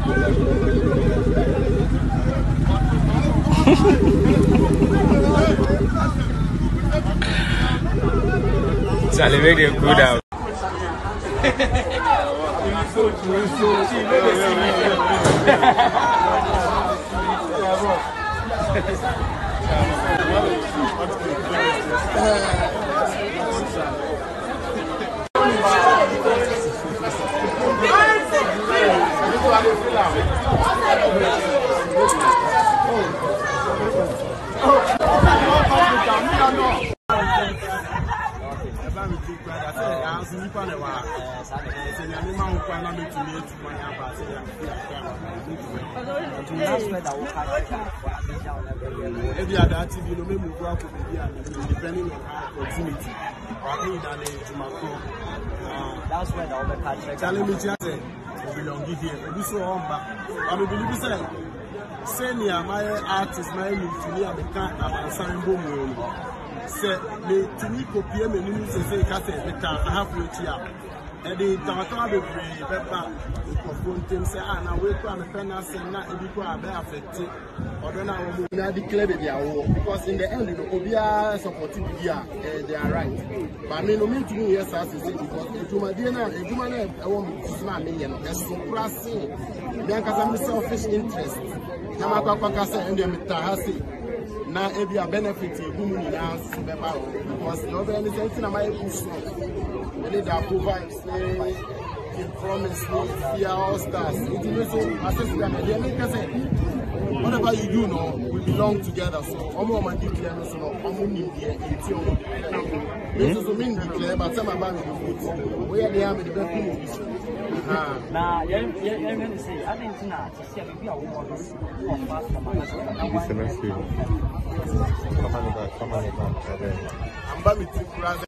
Charlie, make them cool down. Every other TV, no me move out depending on our opportunity. That's where the other country. Telling me just we belong here. We so on back. I believe you say senior my artist my new to me and the can't have sign boom. Say me to me copy me new say cassette the can have reach here. And the Tamakan be free, Pepper, confront say, and I wait for a pen and say, not if you are affected. Or then I will declare their war because in the end, the Obia supporting they are right. But I mean, no mean to me, yes, as you say, because to my dinner, a woman, I want to smile me, and that's suppressing. Because I'm selfish interest. Namakaka and the Mitahasi. Now, if you are benefiting, who will dance because the other anything I might push. They need to provide, in promise, fear all stars. It is so whatever you do now, we belong together. So, I'm going to declare, so I'm going to declare. This is mean declare, but some about the food. We are the army, the best people. Now, you're going to say, I think not to see a woman of fast. I'm